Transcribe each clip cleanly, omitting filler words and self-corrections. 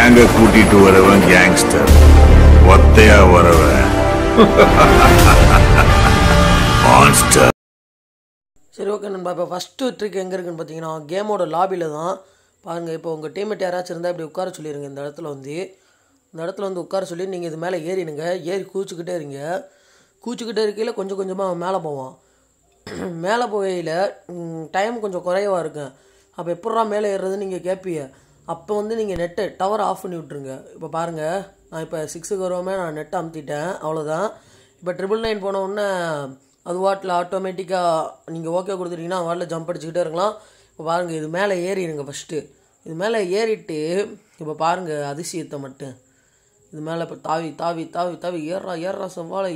கேங்க கூட்டிட்டு வரவன் கேங்ஸ்டர், ஒத்தையா வரவன் மான்ஸ்டர். சரி ஓகே நண்பா, இப்போ ஃபஸ்ட்டு ட்ரிக் எங்கே இருக்குன்னு பார்த்தீங்கன்னா கேமோட லாபியில் தான் பாருங்கள். இப்போ உங்கள் டீம்மேட் யாராச்சும் இருந்தால் இப்படி உட்கார சொல்லிடுங்க. இந்த இடத்துல வந்து உட்கார சொல்லி நீங்கள் இது மேலே ஏறிடுங்க. ஏறி கூச்சிக்கிட்டே இருக்கையில் கொஞ்சம் கொஞ்சமாக மேலே போவான். மேலே போகையில் டைம் கொஞ்சம் குறைவாக இருக்கும். அப்போ எப்பட்றா மேலே ஏறுறதுன்னு நீங்கள் கேட்பீங்க. அப்போ வந்து நீங்கள் நெட்டை டவர் ஆஃப் பண்ணி விட்ருங்க. இப்போ பாருங்கள், நான் இப்போ 6க்கு வருவோமே, நான் நெட்டை அமுத்திட்டேன், அவ்வளோதான். இப்போ 999 போன உடனே அது வாட்டில் ஆட்டோமேட்டிக்காக நீங்கள் ஓகே கொடுத்துட்டீங்கன்னா வாட்டில் ஜம்ப் அடிச்சுக்கிட்டே இருக்கலாம். இப்போ பாருங்கள், இது மேலே ஏறிடுங்க. ஃபஸ்ட்டு இது மேலே ஏறிட்டு இப்போ பாருங்கள் அதிசயத்தை மட்டும். இது மேலே இப்போ தாவி தாவி தாவி தாவி ஏறுறா செவ்வாழை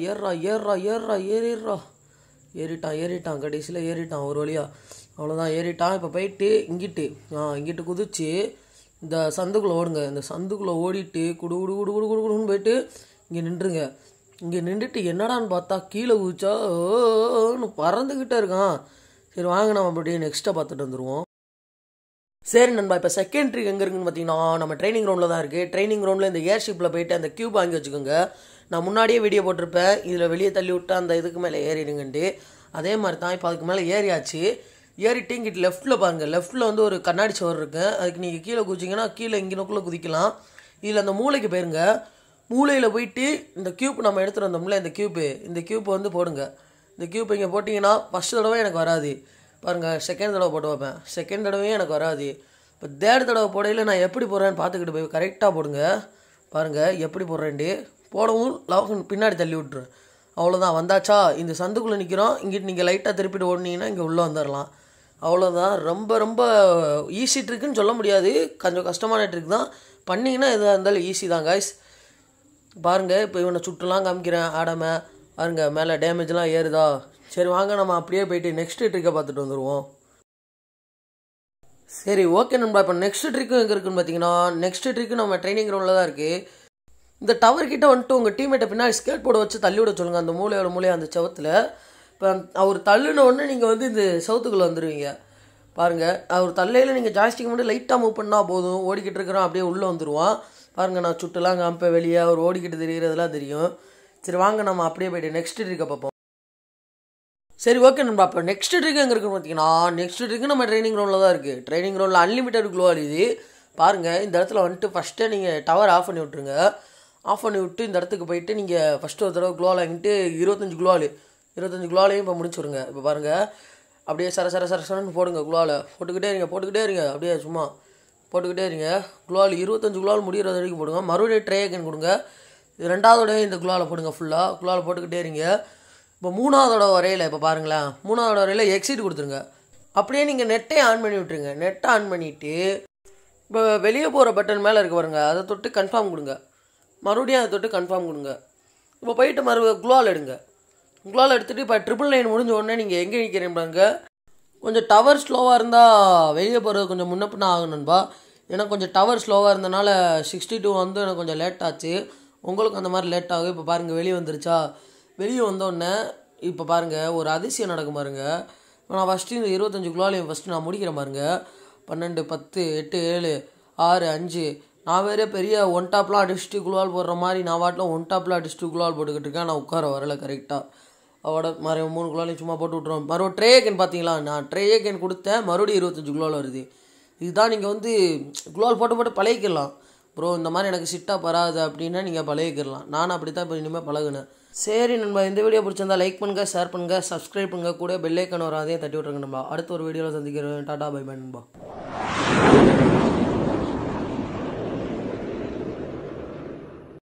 ஏறிட்டான் கடைசியில் ஏறிட்டான் ஒரு வழியாக. அவ்வளோதான், ஏறிட்டான். இப்போ போயிட்டு இங்கிட்டு குதிச்சு இந்த சந்துக்குள்ளே ஓடுங்க. இந்த சந்துக்குள்ளே ஓடிட்டு குடுன்னு போயிட்டு இங்கே நின்றுங்க. இங்கே நின்றுட்டு என்னடான்னு பார்த்தா கீழே குதிச்சா பறந்துக்கிட்டே இருக்கான். சரி வாங்க, நம்ம அப்படியே நெக்ஸ்ட்டை பார்த்துட்டு வந்துடுவோம். சரி நண்பா, இப்போ செகண்ட் ட்ரிக் எங்கே இருக்குன்னு பார்த்தீங்கன்னா நம்ம ட்ரைனிங் ரவுண்டில் தான் இருக்குது. ட்ரைனிங் ரவுண்டில் இந்த ஏர்ஷிப்பில் போயிட்டு அந்த கியூப் வாங்கி வச்சுக்கோங்க. நான் முன்னாடியே வீடியோ போட்டிருப்பேன், இதில் வெளியே தள்ளி விட்டு அந்த இதுக்கு மேலே ஏறிடுங்கன்ட்டு. அதே மாதிரி தான் இப்போ அதுக்கு மேலே ஏறியாச்சு. ஏறிட்டு இங்கிட்டு லெஃப்ட்டில் பாருங்கள், லெஃப்ட்டில் வந்து ஒரு கண்ணாடி சவர் இருக்குது. அதுக்கு நீங்கள் கீழே குதிச்சிங்கன்னா கீழே இங்கனக்குள்ளே குதிக்கலாம். இதில் அந்த மூளைக்கு போயிருங்க. மூளையில் போயிட்டு இந்த கியூப் நம்ம எடுத்துகிட்டு வந்தோம்ல, இந்த கியூப் வந்து போடுங்க. இந்த கியூப் இங்கே போட்டிங்கன்னா ஃபஸ்ட் தடவை எனக்கு வராது பாருங்கள், செகண்ட் தடவை போட்டு வைப்பேன், செகண்ட் தடவையும் எனக்கு வராது. இப்போ தேர்ட் தடவை போடையில் நான் எப்படி போடுறேன்னு பார்த்துக்கிட்டு போய் கரெக்டாக போடுங்க. பாருங்கள் எப்படி போடுறேன்ட்டு போடவும் பின்னாடி தள்ளி விட்ருவேன். அவ்வளோதான், வந்தாச்சா? இந்த சந்துக்குள்ளே நிற்கிறோம். இங்கிட்டு நீங்கள் லைட்டாக திருப்பிட்டு ஓடினீங்கன்னா இங்கே உள்ளே வந்துடலாம். அவ்வளோதான். ரொம்ப ரொம்ப ஈஸி ட்ரிக்குன்னு சொல்ல முடியாது, கொஞ்சம் கஷ்டமான ட்ரிக் தான். பண்ணிங்கன்னா எதாக இருந்தாலும் ஈஸி தான் காய்ஸ். பாருங்கள், இப்போ இவனை சுட்டுலாம் காமிக்கிறேன் ஆடாமல். பாருங்கள் மேலே டேமேஜ்லாம் ஏறுதா. சரி வாங்க, நம்ம அப்படியே போயிட்டு நெக்ஸ்ட் ட்ரிக்கை பார்த்துட்டு வந்துடுவோம். சரி ஓகே நண்பா, இப்போ நெக்ஸ்ட் ட்ரிக்கும் எங்கே இருக்குன்னு பார்த்தீங்கன்னா நெக்ஸ்ட் ட்ரிக்கு நம்ம ட்ரைனிங் கிரவுண்டில் தான் இருக்குது. இந்த டவர் கிட்ட வந்துட்டு உங்கள் டீம்மேட்டை பின்னாடி ஸ்கேட் போர்டை வச்சு தள்ளி விட சொல்லுங்கள். அந்த மூலையோட அந்த செவத்தில் இப்போ அவர் தள்ளுன உடனே நீங்கள் வந்து இந்த செவத்துக்குள்ளே வந்துடுவீங்க. பாருங்கள், அவர் தள்ளையில் நீங்கள் ஜாய்ஸ்டிக் மட்டும் லைட்டாக மூவ் பண்ணால் போதும், ஓடிக்கிட்டு இருக்கிறோம் அப்படியே உள்ளே வந்துடுவான். பாருங்கள், நான் சுட்டுலாம் காமிப்பேன் வெளியே, அவர் ஓடிக்கிட்டு தெரிகிறதெல்லாம் தெரியும். சரி வாங்க, நம்ம அப்படியே போய்ட்டு நெக்ஸ்ட் ட்ரிக்கை பார்ப்போம். சரி ஓகே நண்பா, இப்போ நெக்ஸ்ட் ட்ரிக் எங்கே இருக்குன்னு பார்த்தீங்கன்னா நெக்ஸ்ட் ட்ரிக்கு நம்ம ட்ரைனிங் கிரவுண்டில் தான் இருக்குது. ட்ரைனிங் கிரவுண்டில் அன்லிமிட்டட் க்ளோ அடிது. பாருங்கள், இந்த இடத்துல வந்துட்டு ஃபஸ்ட்டே நீங்கள் டவர் ஆஃப் பண்ணி விட்ருங்க. ஆஃப் பண்ணி விட்டு இந்த இடத்துக்கு போயிட்டு நீங்கள் ஃபஸ்ட்டு ஒரு தடவை க்ளோவில் வாங்கிட்டு 25 க்ளோலையும் இப்போ முடிச்சுடுங்க. இப்போ பாருங்கள், அப்படியே சரன்னு போடுங்க. க்ளோவில் போட்டுக்கிட்டே இருங்க அப்படியே சும்மா போட்டுக்கிட்டே இருங்க. க்ளோவில் 25 க்ளோவில் முடிகிற வரைக்கும் போடுங்க. மறுபடியும் ட்ரை அகைன் கொடுங்க. ரெண்டாவதோட இந்த க்ளோவில் போடுங்க. ஃபுல்லாக க்ளோவில் போட்டுக்கிட்டே இருங்க. இப்போ மூணாவதோட வரையில் இப்போ பாருங்களேன், மூணாவதோட வரையில் எக்ஸிட் கொடுத்துருங்க. அப்படியே நீங்கள் நெட்டை ஆன் பண்ணி விட்ருங்க. நெட்டை ஆன் பண்ணிவிட்டு இப்போ வெளியே போகிற பட்டன் மேலே இருக்க பாருங்க, அதை தொட்டு கன்ஃபார்ம் கொடுங்க. மறுபடியும் அதை தொட்டு கன்ஃபார்ம் கொடுங்க. இப்போ போயிட்டு க்ளோவில் எடுங்க. க்ளோவில் எடுத்துகிட்டு இப்போ 999 முடிஞ்ச உடனே நீங்கள் எங்கே நிற்கிறீங்க பாருங்க. கொஞ்சம் டவர் ஸ்லோவாக இருந்தால் வெளியே போகிறது கொஞ்சம் முன்ன பின்ன ஆகணும்பா. ஏன்னா கொஞ்சம் டவர் ஸ்லோவாக இருந்தனால 62 வந்து எனக்கு கொஞ்சம் லேட் ஆச்சு. உங்களுக்கு அந்த மாதிரி லேட் ஆகும். இப்போ பாருங்கள், வெளியே வந்துருச்சா? வெளியே வந்தோடனே இப்போ பாருங்கள் ஒரு அதிசயம் நடக்கும் பாருங்கள். இப்போ நான் ஃபஸ்ட்டு இந்த 25 க்ளோலையும் ஃபஸ்ட்டு நான் முடிக்கிறேன் பாருங்கள். 12 10 8 7 6 5 நான் வேறு பெரிய ஒன் டாப்லாம் அடிச்சுட்டு குளோவால் போடுற மாதிரி நான் வாட்டில் ஒன் டாப்லாம் அடிச்சுட்டு குளோவால் போட்டுக்கிட்டு இருக்கேன். நான் உட்கார வரல கரெக்டாக. அவட மாதிரி 3 க்ளோலையும் சும்மா போட்டு விட்ருவோம். மறுபடியும் ட்ரே கேன் பார்த்தீங்களா, நான் ட்ரே கேன் கொடுத்தேன், மறுபடியும் 25 க்ளோவில் வருது. இதுதான் நீங்கள் வந்து க்ளோவால் போட்டு பழகிக்கலாம். ப்ரோ இந்த மாதிரி எனக்கு சிட்டாக வராது அப்படின்னா நீங்கள் பழகிக்கலாம். நானும் அப்படி தான் இப்போ இனிமேல் பழகுனேன். சரி நண்பா, இந்த வீடியோ பிடிச்சிருந்தா லைக் பண்ணுங்கள், ஷேர் பண்ணுங்கள், சப்ஸ்கிரைப் பண்ணுங்கள், கூட பெல் ஐக்கான் வரும் அதையும் தட்டி விட்ருங்க நண்பா. அடுத்த ஒரு வீடியோவில் சந்திக்கிறேன். டாடா பை பை நண்பா.